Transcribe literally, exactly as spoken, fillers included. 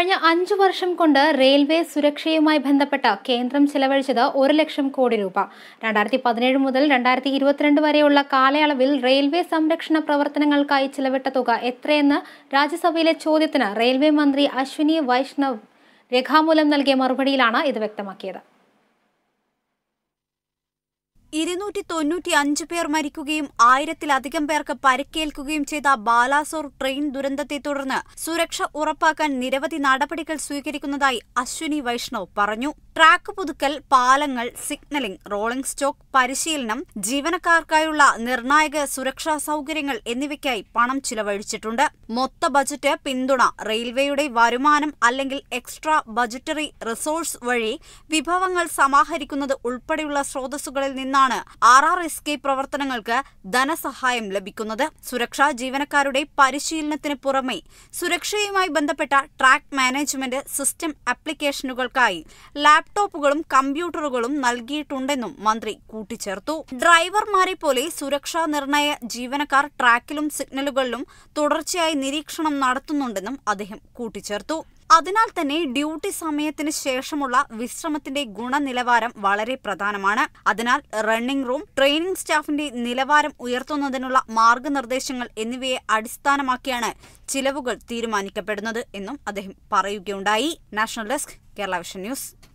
കഴിഞ്ഞ അഞ്ചു വർഷം കൊണ്ട് റെയിൽവേ സുരക്ഷയുമായി ബന്ധപ്പെട്ട കേന്ദ്രം ചെലവഴിച്ചത് ഒരു ലക്ഷം കോടി രൂപ. രണ്ടായിരത്തി പതിനേഴ് മുതൽ രണ്ടായിരത്തി ഇരുപത്തിരണ്ട് വരെയുള്ള കാലയളവിൽ റെയിൽവേ സംരക്ഷണ പ്രവർത്തനങ്ങൾക്കായി ചിലവിട്ട തുക എത്രയെന്ന് രാജ്യസഭയിലെ ചോദ്യത്തിന് റെയിൽവേ മന്ത്രി അശ്വിനി വൈഷ്ണവ് രേഖാമൂലം നൽകിയ മറുപടിയിലാണ് ഇത് വ്യക്തമാക്കിയത്. ഇരുന്നൂറ്റി തൊണ്ണൂറ്റി അഞ്ച് പേർ മരിക്കുകയും ആയിരത്തിലധികം പേർക്ക് പരിക്കേൽക്കുകയും ചെയ്ത ബാലാസോർ ട്രെയിൻ ദുരന്തത്തെ തുടർന്ന് സുരക്ഷ ഉറപ്പാക്കാൻ നിരവധി നടപടികൾ സ്വീകരിക്കുന്നതായി അശ്വിനി വൈഷ്ണവ് പറഞ്ഞു. ട്രാക്ക് പുതുക്കൽ, പാലങ്ങൾ, സിഗ്നലിംഗ്, റോളിംഗ് സ്റ്റോക്ക് പരിശീലനം, ജീവനക്കാർക്കായുള്ള നിർണായക സുരക്ഷാ സൗകര്യങ്ങൾ എന്നിവയ്ക്കായി പണം ചിലവഴിച്ചിട്ടുണ്ട്. മൊത്ത ബജറ്റ് പിന്തുണ, റെയിൽവേയുടെ വരുമാനം അല്ലെങ്കിൽ എക്സ്ട്രാ ബജറ്ററി റിസോഴ്സ് വഴി വിഭവങ്ങൾ സമാഹരിക്കുന്നത് ഉൾപ്പെടെയുള്ള സ്രോതസ്സുകളിൽ നിന്നാണ് ആർ ആർ എസ് കെ പ്രവർത്തനങ്ങൾക്ക് ധനസഹായം ലഭിക്കുന്നത്. സുരക്ഷാ ജീവനക്കാരുടെ പരിശീലനത്തിന് പുറമെ സുരക്ഷയുമായി ബന്ധപ്പെട്ട ട്രാക്ക് മാനേജ്മെന്റ് സിസ്റ്റം ആപ്ലിക്കേഷനുകൾക്കായി ലാപ്ടോപ്പുകളും കമ്പ്യൂട്ടറുകളും നൽകിയിട്ടുണ്ടെന്നും മന്ത്രി കൂട്ടിച്ചേർത്തു. ഡ്രൈവർമാരെ പോലെ സുരക്ഷാ നിർണയ ജീവനക്കാർ ട്രാക്കിലും സിഗ്നലുകളിലും തുടർച്ചയായി നിരീക്ഷണം നടത്തുന്നുണ്ടെന്നും അദ്ദേഹം കൂട്ടിച്ചേർത്തു. അതിനാൽ തന്നെ ഡ്യൂട്ടി സമയത്തിന് ശേഷമുള്ള വിശ്രമത്തിന്റെ ഗുണനിലവാരം വളരെ പ്രധാനമാണ്. അതിനാൽ റണ്ണിംഗ് റൂം, ട്രെയിനിംഗ് സ്റ്റാഫിന്റെ നിലവാരം ഉയർത്തുന്നതിനുള്ള മാർഗനിർദ്ദേശങ്ങൾ എന്നിവയെ അടിസ്ഥാനമാക്കിയാണ് ചിലവുകൾ തീരുമാനിക്കപ്പെടുന്നത് എന്നും അദ്ദേഹം പറയുകയുണ്ടായി. National desk, Kerala vision news.